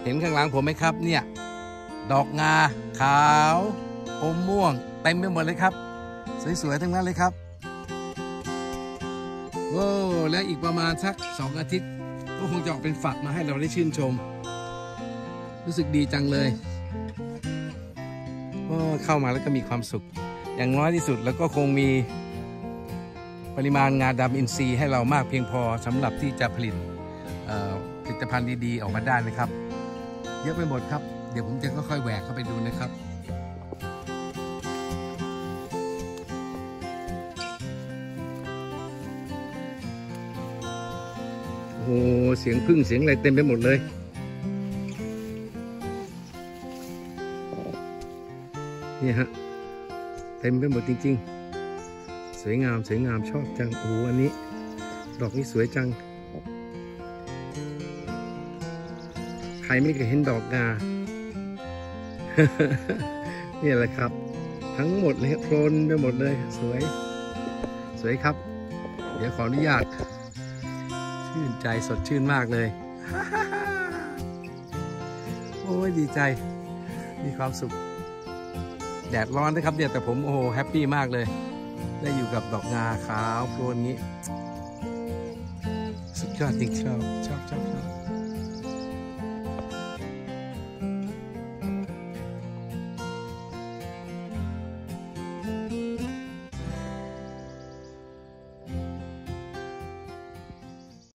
ห็นข้างหลังผมไหมครับเนี่ยดอกงาขาวอมม่วงเต็มไปหมดเลยครับสวยๆทั้งนั้นเลยครับโอ้แล้วอีกประมาณสัก2 อาทิตย์ก็คงจะออกเป็นฝักมาให้เราได้ชื่นชมรู้สึกดีจังเลยเข้ามาแล้วก็มีความสุขอย่างน้อยที่สุดแล้วก็คงมีปริมาณงาดำอินทรีย์ให้เรามากเพียงพอสำหรับที่จะผลิตผลิตภัณฑ์ดีๆออกมาได้นะครับเยอะไปหมดครับเดี๋ยวผมจะค่อยๆแหวกเข้าไปดูนะครับโอ้เสียงพึ่งเสียงอะไรเต็มไปหมดเลยนี่ฮะเต็มไปหมดจริงๆสวยงามสวยงามชอบจังโอ้อันนี้ดอกนี้สวยจังใครไม่เคยเห็นดอกงา นี่แหละครับทั้งหมดเลยโคลนไปหมดเลยสวยสวยครับเดี๋ยวขออนุญาตชื่นใจสดชื่นมากเลย โอ้ยดีใจมีความสุขแดดร้อนนะครับเนี่ยแต่ผมโอ้โหแฮปปี้มากเลยได้อยู่กับดอกงาขาวโพลนนี้สุดยอดจริงชอบ